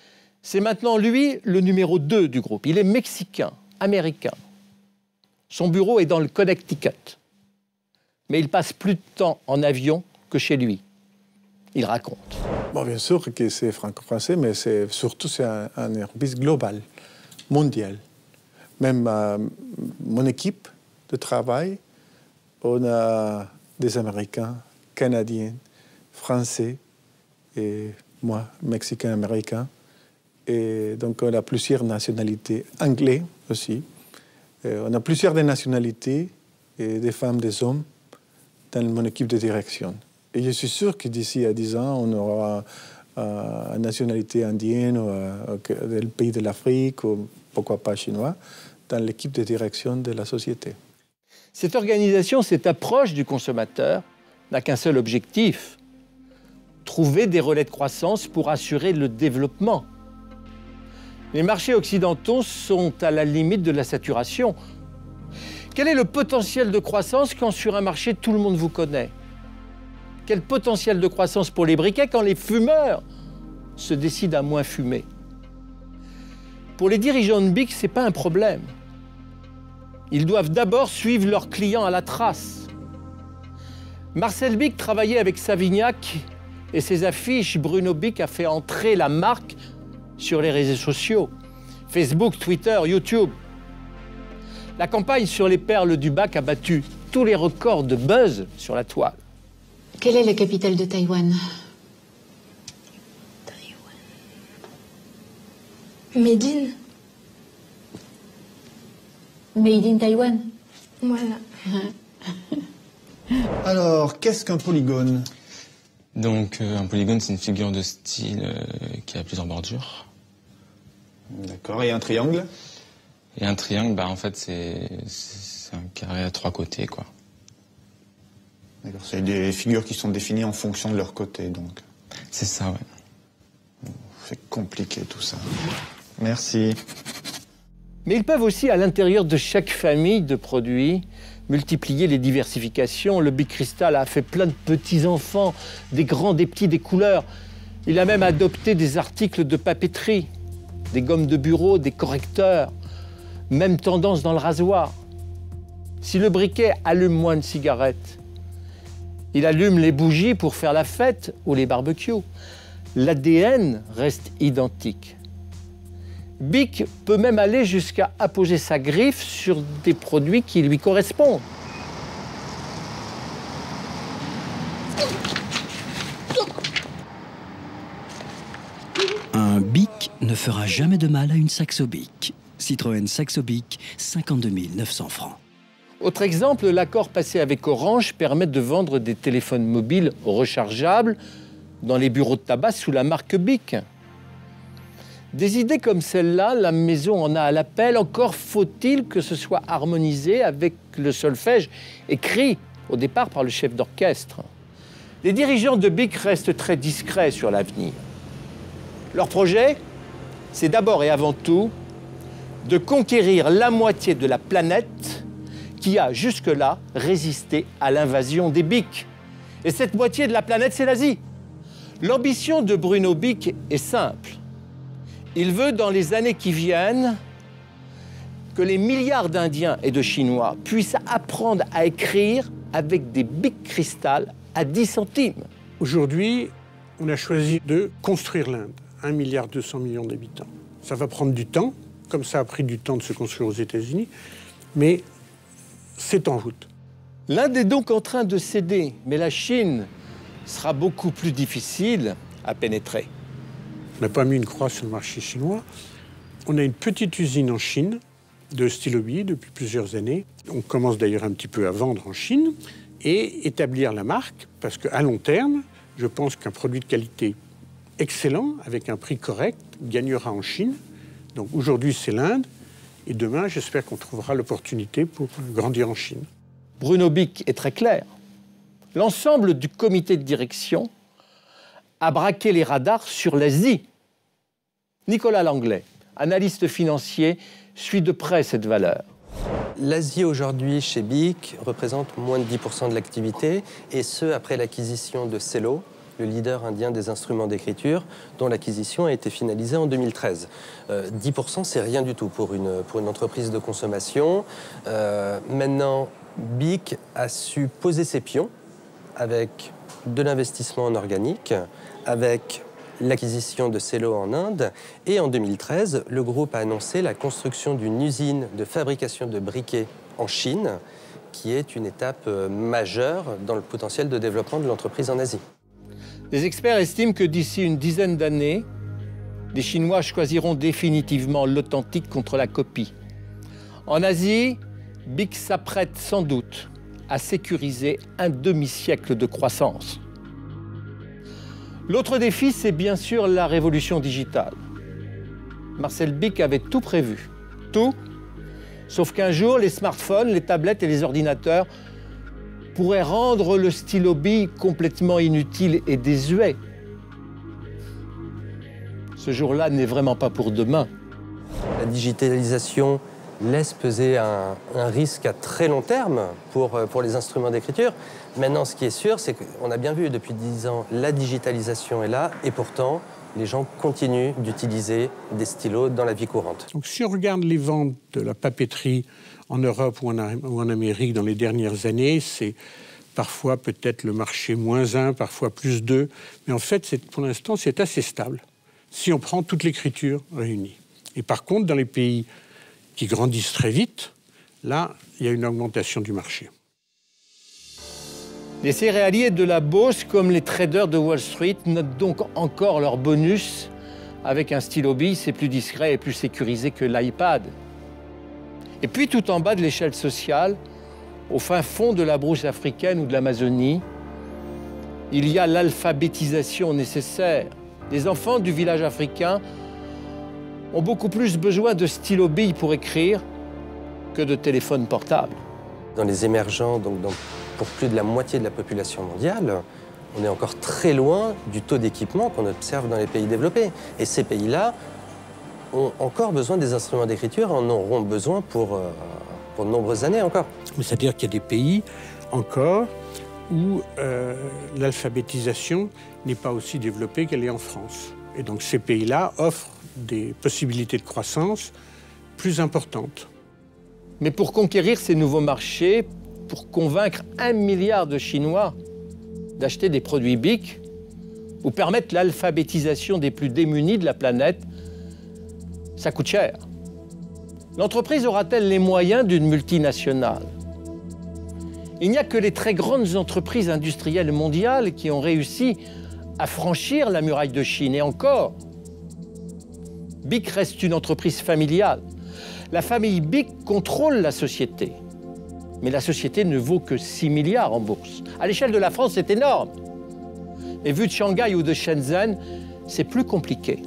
C'est maintenant lui le numéro 2 du groupe. Il est mexicain, américain. Son bureau est dans le Connecticut. Mais il passe plus de temps en avion que chez lui. Il raconte. Bon, bien sûr que c'est franco-français, mais surtout c'est un entreprise global, mondial. Même mon équipe de travail, on a des Américains, Canadiens, Français et moi, Mexicain, Américain. Et donc on a plusieurs nationalités, anglais aussi. Et on a plusieurs des nationalités, et des femmes, des hommes, dans mon équipe de direction. Et je suis sûr que d'ici à 10 ans, on aura une nationalité indienne ou du pays de l'Afrique, ou pourquoi pas chinois, dans l'équipe de direction de la société. Cette organisation, cette approche du consommateur n'a qu'un seul objectif, trouver des relais de croissance pour assurer le développement. Les marchés occidentaux sont à la limite de la saturation. Quel est le potentiel de croissance quand sur un marché tout le monde vous connaît? Quel potentiel de croissance pour les briquets quand les fumeurs se décident à moins fumer? Pour les dirigeants de BIC, ce n'est pas un problème. Ils doivent d'abord suivre leurs clients à la trace. Marcel Bicq travaillait avec Savignac et ses affiches, Bruno Bicq a fait entrer la marque sur les réseaux sociaux, Facebook, Twitter, YouTube. La campagne sur les perles du bac a battu tous les records de buzz sur la toile. Quelle est la capitale de Taïwan? Made in. Made in Taïwan. Voilà. Alors, qu'est-ce qu'un polygone? Donc, un polygone, c'est une figure de style qui a plusieurs bordures. D'accord, et un triangle? Et un triangle, bah, en fait, c'est un carré à 3 côtés, quoi. D'accord, c'est des figures qui sont définies en fonction de leur côté, donc. C'est ça, ouais. C'est compliqué, tout ça. Merci. Mais ils peuvent aussi, à l'intérieur de chaque famille de produits, multiplier les diversifications. Le Bic Cristal a fait plein de petits-enfants, des grands, des petits, des couleurs. Il a même adopté des articles de papeterie, des gommes de bureau, des correcteurs. Même tendance dans le rasoir. Si le briquet allume moins de cigarettes, il allume les bougies pour faire la fête ou les barbecues. L'ADN reste identique. Bic peut même aller jusqu'à apposer sa griffe sur des produits qui lui correspondent. Un Bic ne fera jamais de mal à une Saxo Bic. Citroën Saxo Bic, 52 900 francs. Autre exemple, l'accord passé avec Orange permet de vendre des téléphones mobiles rechargeables dans les bureaux de tabac sous la marque Bic. Des idées comme celle-là, la maison en a à l'appel. Encore faut-il que ce soit harmonisé avec le solfège écrit au départ par le chef d'orchestre. Les dirigeants de Bic restent très discrets sur l'avenir. Leur projet, c'est d'abord et avant tout de conquérir la moitié de la planète qui a jusque-là résisté à l'invasion des Bic. Et cette moitié de la planète, c'est l'Asie. L'ambition de Bruno Bicq est simple. Il veut, dans les années qui viennent, que les milliards d'Indiens et de Chinois puissent apprendre à écrire avec des Bic Cristal à 10 centimes. Aujourd'hui, on a choisi de construire l'Inde, 1,2 milliard d'habitants. Ça va prendre du temps, comme ça a pris du temps de se construire aux États-Unis, mais c'est en route. L'Inde est donc en train de céder, mais la Chine sera beaucoup plus difficile à pénétrer. On n'a pas mis une croix sur le marché chinois. On a une petite usine en Chine de stylo billes depuis plusieurs années. On commence d'ailleurs un petit peu à vendre en Chine et établir la marque, parce qu'à long terme, je pense qu'un produit de qualité excellent, avec un prix correct, gagnera en Chine. Donc aujourd'hui, c'est l'Inde, et demain, j'espère qu'on trouvera l'opportunité pour grandir en Chine. Bruno Bicq est très clair. L'ensemble du comité de direction a braqué les radars sur l'Asie. Nicolas Langlais, analyste financier, suit de près cette valeur. L'Asie aujourd'hui chez Bic représente moins de 10% de l'activité, et ce après l'acquisition de Cello le leader indien des instruments d'écriture, dont l'acquisition a été finalisée en 2013. 10%, c'est rien du tout pour une entreprise de consommation. Maintenant, BIC a su poser ses pions avec de l'investissement en organique, avec l'acquisition de Cello en Inde. Et en 2013, le groupe a annoncé la construction d'une usine de fabrication de briquets en Chine, qui est une étape majeure dans le potentiel de développement de l'entreprise en Asie. Les experts estiment que d'ici une dizaine d'années, les Chinois choisiront définitivement l'authentique contre la copie. En Asie, BIC s'apprête sans doute à sécuriser un demi-siècle de croissance. L'autre défi, c'est bien sûr la révolution digitale. Marcel BIC avait tout prévu, tout, sauf qu'un jour, les smartphones, les tablettes et les ordinateurs pourraient rendre le stylo bille complètement inutile et désuet. Ce jour-là n'est vraiment pas pour demain. La digitalisation laisse peser un risque à très long terme pour les instruments d'écriture. Maintenant, ce qui est sûr, c'est qu'on a bien vu depuis 10 ans, la digitalisation est là, et pourtant, les gens continuent d'utiliser des stylos dans la vie courante. Donc, si on regarde les ventes de la papeterie en Europe ou en Amérique dans les dernières années, c'est parfois peut-être le marché -1, parfois +2, mais en fait, pour l'instant, c'est assez stable, si on prend toute l'écriture réunie. Et par contre, dans les pays qui grandissent très vite, là, il y a une augmentation du marché. Les céréaliers de la bourse, comme les traders de Wall Street, notent donc encore leur bonus. Avec un stylo bille, c'est plus discret et plus sécurisé que l'iPad. Et puis, tout en bas de l'échelle sociale, au fin fond de la brousse africaine ou de l'Amazonie, il y a l'alphabétisation nécessaire. Les enfants du village africain ont beaucoup plus besoin de stylo bille pour écrire que de téléphone portable. Dans les émergents, donc pour plus de la moitié de la population mondiale, on est encore très loin du taux d'équipement qu'on observe dans les pays développés. Et ces pays-là ont encore besoin des instruments d'écriture, en auront besoin pour de nombreuses années encore. C'est-à-dire qu'il y a des pays encore où l'alphabétisation n'est pas aussi développée qu'elle est en France. Et donc ces pays-là offrent des possibilités de croissance plus importantes. Mais pour conquérir ces nouveaux marchés, pour convaincre 1 milliard de Chinois d'acheter des produits BIC ou permettre l'alphabétisation des plus démunis de la planète, ça coûte cher. L'entreprise aura-t-elle les moyens d'une multinationale? Il n'y a que les très grandes entreprises industrielles mondiales qui ont réussi à franchir la muraille de Chine. Et encore, BIC reste une entreprise familiale. La famille BIC contrôle la société. Mais la société ne vaut que 6 milliards en bourse. À l'échelle de la France, c'est énorme. Mais vu de Shanghai ou de Shenzhen, c'est plus compliqué.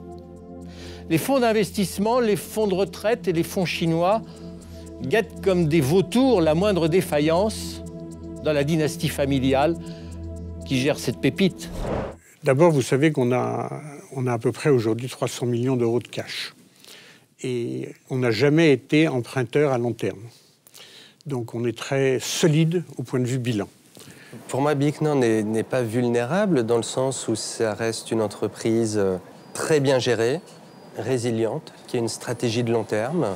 Les fonds d'investissement, les fonds de retraite et les fonds chinois guettent comme des vautours la moindre défaillance dans la dynastie familiale qui gère cette pépite. D'abord, vous savez qu'on a à peu près aujourd'hui 300 millions d'euros de cash. Et on n'a jamais été emprunteur à long terme. Donc on est très solide au point de vue bilan. Pour moi, BIC n'est pas vulnérable dans le sens où ça reste une entreprise très bien gérée, résiliente, qui a une stratégie de long terme,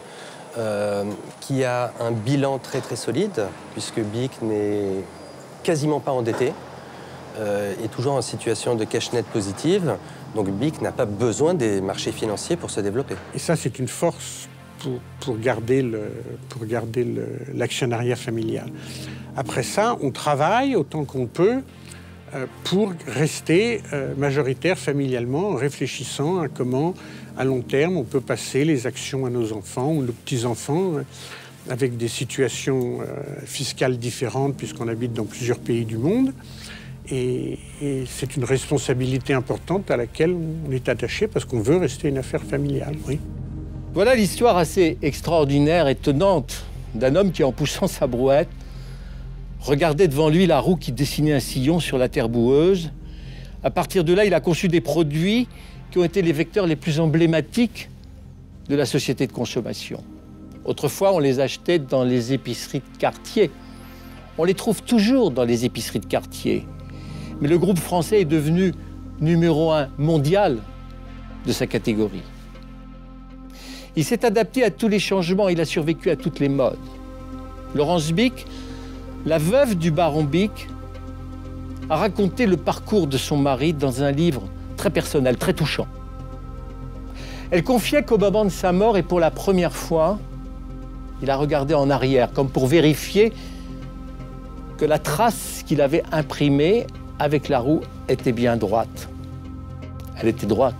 qui a un bilan très très solide, puisque BIC n'est quasiment pas endetté, est toujours en situation de cash net positive. Donc BIC n'a pas besoin des marchés financiers pour se développer. Et ça, c'est une force pour garder l'actionnariat familial. Après ça, on travaille autant qu'on peut pour rester majoritaire familialement, en réfléchissant à comment, à long terme, on peut passer les actions à nos enfants ou nos petits-enfants avec des situations fiscales différentes puisqu'on habite dans plusieurs pays du monde. Et c'est une responsabilité importante à laquelle on est attaché parce qu'on veut rester une affaire familiale, oui. Voilà l'histoire assez extraordinaire, étonnante, d'un homme qui, en poussant sa brouette, regardait devant lui la roue qui dessinait un sillon sur la terre boueuse. À partir de là, il a conçu des produits qui ont été les vecteurs les plus emblématiques de la société de consommation. Autrefois, on les achetait dans les épiceries de quartier. On les trouve toujours dans les épiceries de quartier. Mais le groupe français est devenu numéro 1 mondial de sa catégorie. Il s'est adapté à tous les changements, il a survécu à toutes les modes. Laurence Bick, la veuve du baron Bick, a raconté le parcours de son mari dans un livre très personnel, très touchant. Elle confiait qu'au moment de sa mort, et pour la première fois, il a regardé en arrière, comme pour vérifier que la trace qu'il avait imprimée avec la roue était bien droite. Elle était droite.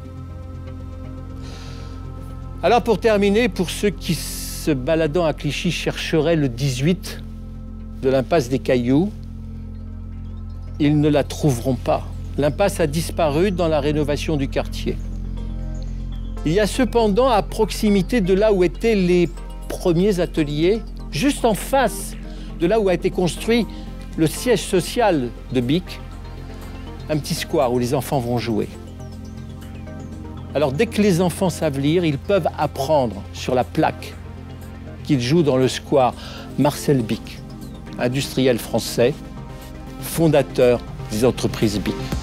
Alors pour terminer, pour ceux qui, se baladant à Clichy, chercheraient le 18 de l'impasse des Cailloux, ils ne la trouveront pas. L'impasse a disparu dans la rénovation du quartier. Il y a cependant, à proximité de là où étaient les premiers ateliers, juste en face de là où a été construit le siège social de Bick, un petit square où les enfants vont jouer. Alors dès que les enfants savent lire, ils peuvent apprendre sur la plaque qu'ils jouent dans le square Marcel Bick, industriel français, fondateur des entreprises Bick.